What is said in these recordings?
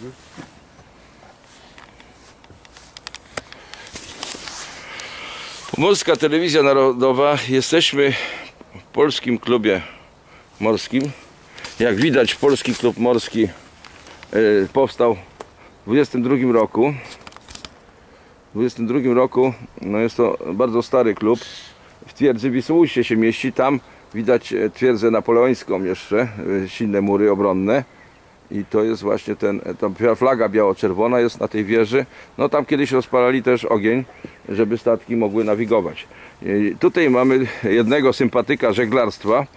Pomorska Telewizja Narodowa. Jesteśmy w polskim klubie morskim. Jak widać, polski klub morski powstał w 22 roku. W 22 roku, no jest to bardzo stary klub. W twierdzy Wisłoujście się mieści. Tam widać twierdzę napoleońską jeszcze, silne mury obronne. I to jest właśnie ta flaga biało-czerwona jest na tej wieży. No tam kiedyś rozpalali też ogień, żeby statki mogły nawigować. Tutaj mamy jednego sympatyka żeglarstwa.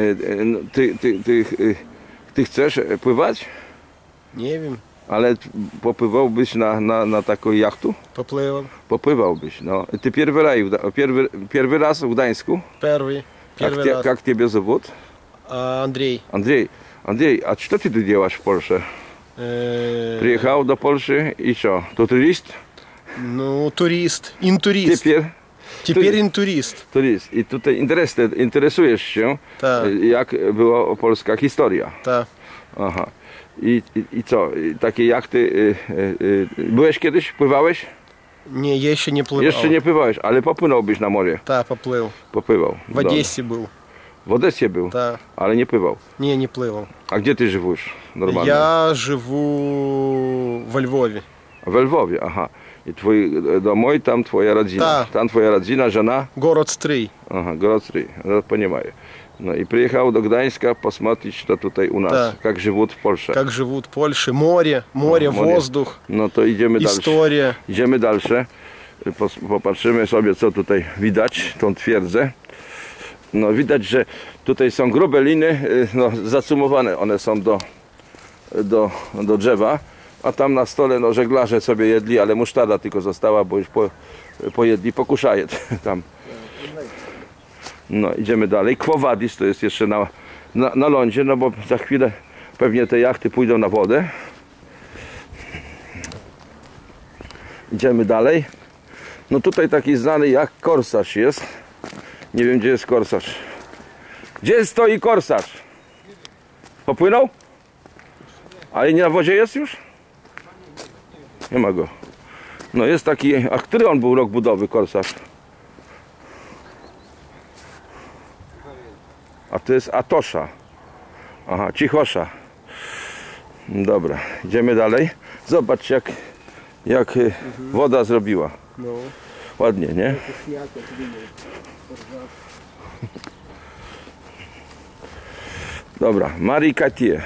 Ty chcesz pływać? Nie wiem. Ale popływałbyś na taką jachtu? Popływam. Popływałbyś, no. Ty pierwszy raz w Gdańsku? Pierwszy raz. Jak ciebie zawód? Andrzej. Andrzej, a co ty tu działasz w Polsce? Przyjechał do Polski i co? To turist? No, turist. Inturist. Теперь inturist. Turist. I tutaj interesujesz się, jak była polska historia. Tak. Aha. I co? Takie jachty... byłeś kiedyś? Pływałeś? Nie, jeszcze nie pływałem. Jeszcze nie pływałeś, ale popłynąłbyś na morze? Tak, popływał. Popływał. W Odessie był. W Odessie był? Tak. Ale nie pływał? Nie, nie pływał. A gdzie ty żyjesz normalnie? Ja живу w Lwowie. We Lwowie, aha. I twój dom, tam twoja rodzina. Tak. Tam twoja rodzina, żona? Город Stryj. Aha, город Stryj. No, понимаю. No i przyjechał do Gdańska посмотреть, to tutaj u nas, tak. Jak живут w Polsce. Jak живут w Polsce. Moре, wozdух. No to idziemy dalej. Historia. Idziemy dalsze. Popatrzymy sobie, co tutaj widać, tą twierdzę. No widać, że tutaj są grube liny, no, zacumowane one są do drzewa, a tam na stole no, żeglarze sobie jedli, ale musztarda tylko została, bo już pojedli, pokuszaje tam. No idziemy dalej. Quo Vadis to jest jeszcze na lądzie, no bo za chwilę pewnie te jachty pójdą na wodę. Idziemy dalej. No tutaj taki znany jak korsarz jest. Nie wiem, gdzie jest korsarz. Gdzie stoi korsarz? Popłynął? Ale nie na wodzie jest już? Nie ma go. No jest taki, a który on był rok budowy, korsarz? A to jest Atosza. Aha, Cichosza. Dobra, idziemy dalej. Zobacz jak woda zrobiła. No. Ładnie, nie? Dobra, Marie Cartier.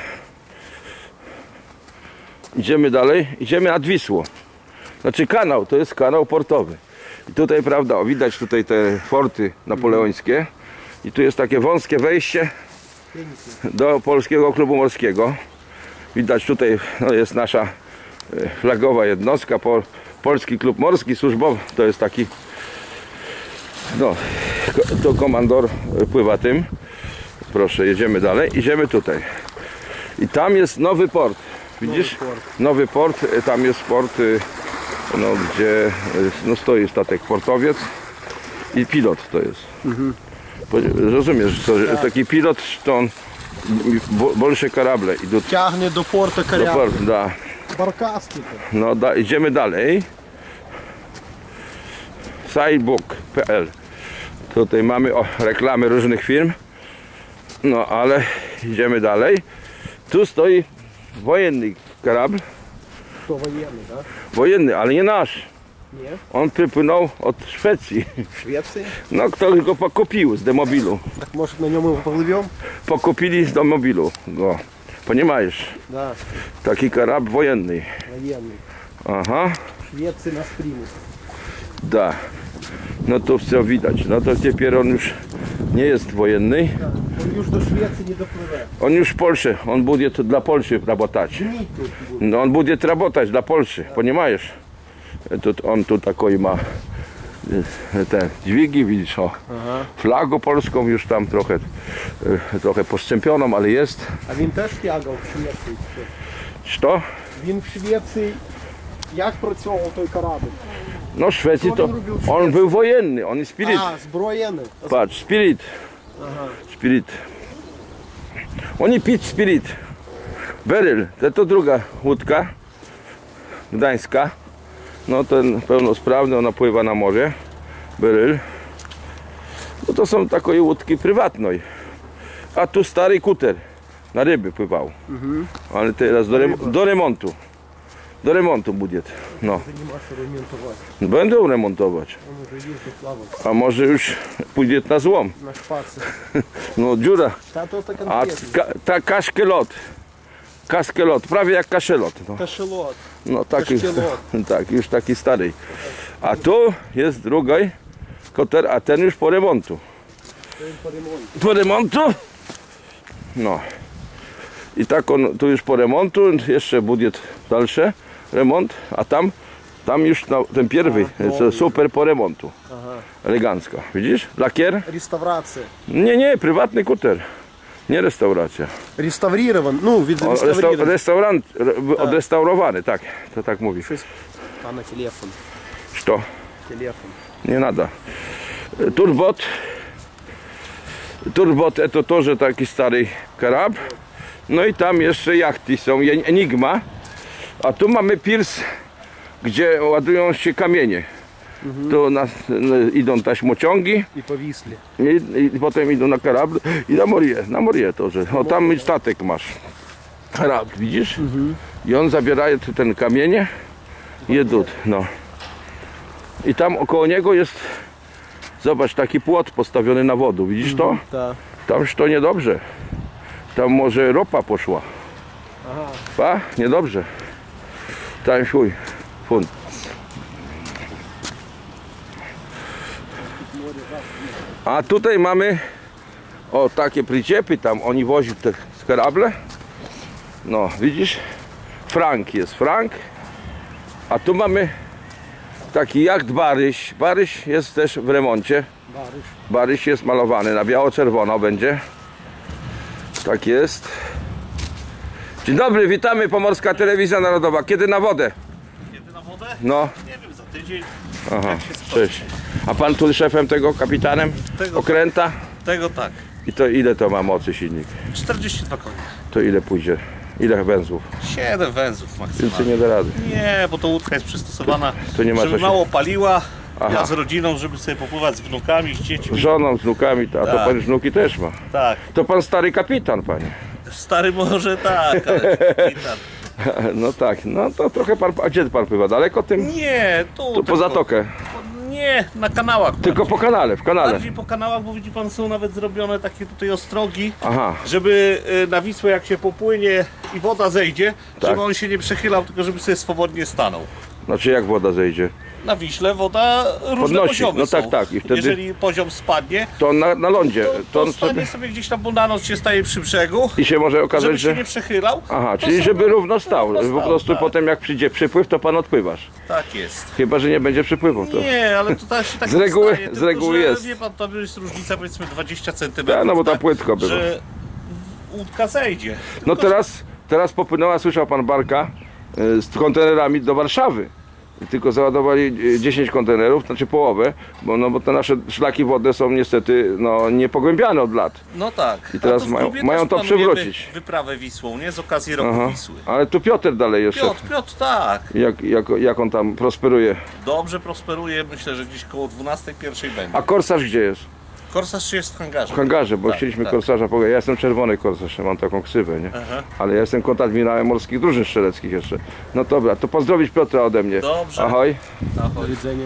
Idziemy dalej, idziemy nad Wisłą. Znaczy kanał, to jest kanał portowy. I tutaj, prawda, widać tutaj te forty napoleońskie. I tu jest takie wąskie wejście do polskiego klubu morskiego. Widać tutaj, no, jest nasza flagowa jednostka, polski klub morski służbowy. To jest taki, no, to komandor pływa tym. Proszę, jedziemy dalej. Idziemy tutaj. I tam jest nowy port. Widzisz? Nowy port. Tam jest port, no, gdzie no, stoi statek portowiec i pilot to jest. Rozumiesz, że taki pilot, to on больше корабля идут. Ciągnie do portu karaby. Da. Barkaski. No, idziemy dalej. Sailbook.pl. Tutaj mamy reklamy różnych firm. No, ale idziemy dalej. Tu stoi wojenny korabl. To wojenny, tak? Wojenny, ale nie nasz. Nie? On przypłynął od Szwecji. Szwecji? No, ktoś go pokupił z demobilu. Tak może na nią popływiemy? Pokupili z demobilu go. Poнимаешь? Да. Taki korabl wojenny. Wojenny. Aha. Szwecji nas przyjmą. Da. No to wszystko widać. No to теперь on już nie jest wojenny. On już do Szwecji nie dopływa. On już w Polsce. On będzie dla Polski работать. No on będzie работать dla Polski. Poнимаешь? On tu taką ma te dźwigi, widzisz, o. Flagę polską już tam trochę postrzępioną, ale jest. A він też ściągał w Szwecji. Co? Він w Szwecji jak pracował той karaby? No w Szwecji to on był wojenny, on jest spirit. A, zbrojony. Patrz, spirit. Aha. Spirit. Oni pić spirit. Beryl, to druga łódka. Gdańska. No ten pełnosprawny, ona pływa na morze. Beryl. No to są takie łódki prywatne. A tu stary kuter. Na ryby pływał. Ale teraz do remontu. Do remontu będzie. No. Będą remontować. A może już pójdzie na złom. Na szpacy. No dziura. Ta to tak A ta kaszkelot. Kaskelot, prawie jak kaszelot. No, Kaszelot. no taki, Kaszkielot. tak, już taki stary. A tu jest drugi koter, a ten już po remontu. Po remontu? No. I tak on tu już po remontu, jeszcze będzie dalszy remont, a tam już ten pierwszy, jest super po remontu. Elegancko. Widzisz? Lakier? Restauracja. Nie, prywatny kuter. Nie restauracja. Реставрирован, ну, відреставрирован. Restaurant, odrestaurowany, tak. To tak mówi. Pana telefon. Co? Telefon. Nie nada. Turbot to тоже taki stary karab. No i tam jeszcze jachty są, Enigma. A tu mamy piers, gdzie ładują się kamienie. Tu idą taśmociągi I powisli. i potem idą na karab i na Morie to, że o tam statek masz. Karab, widzisz? I on zabiera ten kamienie i jedą, no. I tam około niego jest, zobacz, taki płot postawiony na wodę, widzisz to? Tak. Tam już to niedobrze. Tam może ropa poszła. Aha. Pa? Niedobrze. Tam chuj. Fun. A tutaj mamy o takie przyczepy, tam oni wożą te skarable. No widzisz? Frank jest Frank. A tu mamy taki jacht Baryś. Baryś jest też w remoncie. Baryś jest malowany na biało-czerwono będzie. Tak jest. Dzień dobry, witamy, Pomorska Telewizja Narodowa. Kiedy na wodę? Kiedy na wodę? No. Nie wiem, za tydzień. Aha, Jak się skończy. cześć. A pan tu szefem tego, kapitanem? Tego Okręta? Tego tak. I to ile to ma mocy silnik? 42 konie. To ile pójdzie? Ile węzłów? 7 węzłów Więcej maksymalnie. nie da rady. Nie, bo to łódka jest przystosowana, To nie ma żeby co się- mało paliła. Aha. Ja z rodziną, żeby sobie popływać z wnukami, z Z dziećmi. żoną, z wnukami, a to Tak. pan wnuki też ma. Tak. To pan stary kapitan, panie. Stary może tak, ale kapitan. No tak, no to trochę pan, a gdzie pan pływa? Daleko tym? Nie, tu To tylko, po zatokę. Nie, na kanałach. Tylko po kanale, w kanale. Bardziej po kanałach, bo widzi pan, są nawet zrobione takie tutaj ostrogi, Aha, żeby na Wisłę jak się popłynie i woda zejdzie, Tak. żeby on się nie przechylał, tylko żeby sobie swobodnie stanął. znaczy jak woda zejdzie? Na Wiśle woda różne Podnosi. poziomy No są. tak, tak. I wtedy- Jeżeli poziom spadnie, To na lądzie. to on stanie sobie gdzieś tam, bo na noc się staje przy brzegu, I się może żeby okazać, się że... nie przechylał. Aha, to czyli sobie żeby równo stał. Po prostu tak. potem jak przyjdzie przypływ, to pan odpływasz. Tak jest. Chyba, że nie będzie przypływu. To... Nie, ale to tak się tak Z reguły- staje, z reguły tylko, że, jest. Wie pan, to jest różnica powiedzmy 20 cm. Tak, no bo tam płytko było. Że łódka zejdzie. No Tylko, że- teraz popłynęła, słyszał pan barka z kontenerami do Warszawy. Tylko załadowali 10 kontenerów, znaczy połowę, bo te nasze szlaki wodne są niestety niepogłębiane od lat. No tak. I teraz A tu w mają- klubie mają też to planujemy przywrócić. Wyprawę Wisłą, nie? Z okazji roku Aha. Wisły. Ale tu Piotr dalej jest szef. Piotr, tak. Jak on tam prosperuje. Dobrze prosperuje, myślę, że gdzieś koło 12:01 będzie. A korsarz gdzie jest? Korsarz jest w hangarze. W hangarze, bo Tak, chcieliśmy tak. korsarza pogadać. Ja jestem czerwony korsarz, mam taką ksywę, nie? Aha. Ale ja jestem kontadmirałem morskich drużyn strzeleckich jeszcze. No dobra, to pozdrowić Piotra ode mnie. Dobrze. Ahoj. Ahoj. Widzenie.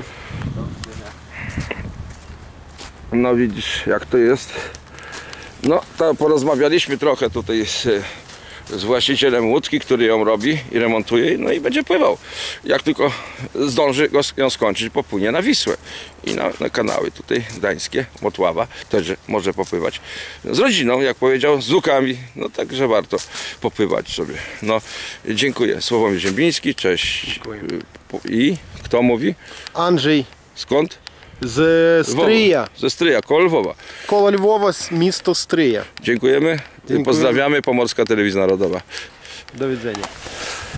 No widzisz jak to jest. No to porozmawialiśmy trochę tutaj z właścicielem łódki, który ją robi i remontuje, no i będzie pływał. Jak tylko zdąży ją skończyć, popłynie na Wisłę i na kanały tutaj gdańskie, Motława, też może popływać z rodziną, jak powiedział, z wnukami, no także warto popływać sobie. No dziękuję. Sławomir Ziembiński, cześć. Dziękuję. I kto mówi? Анджей Skąd? з Стрия. Ze Stryja, koło Lwowa. Коло Львова, місто Стрия. Dziękujemy. Dziękuję. Pozdrawiamy, Pomorska Telewizja Narodowa. До widzenia.